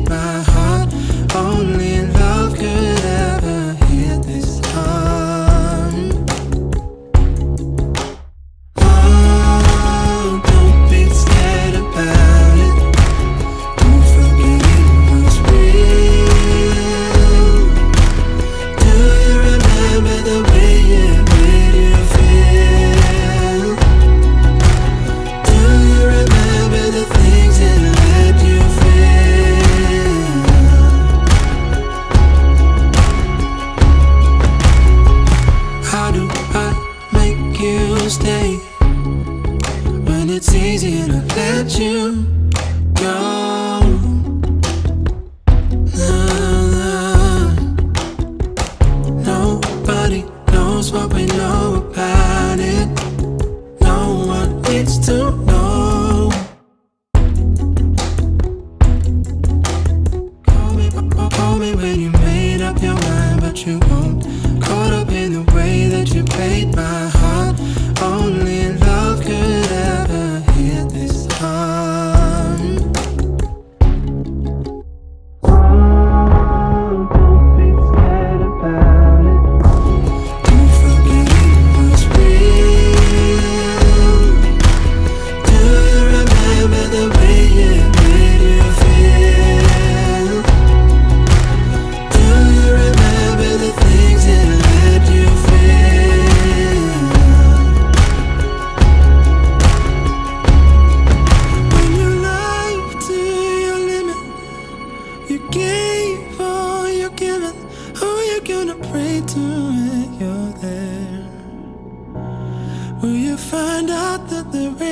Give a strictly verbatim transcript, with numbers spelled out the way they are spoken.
made my heart. Only love could ever heal this heart. Oh, don't be scared about it. Don't forget it was real. Do you remember the way it made you feel? Do you remember the things it let you feel? How do I make you stay when it's easier to let you go? Nah, nah. Nobody knows what we know about it. No one needs to know. Call me, call me when you made up your mind, but you won't. Caught up in the way that you played my heart. Only love could ever heal this heart. Oh, don't be scared about it. Don't forget it was real. Do you remember the way it made you feel? Do you remember the things it let you feel? When you live to your limit, you gave all you're giving. Who you gonna pray to when you're there? Will you find out that the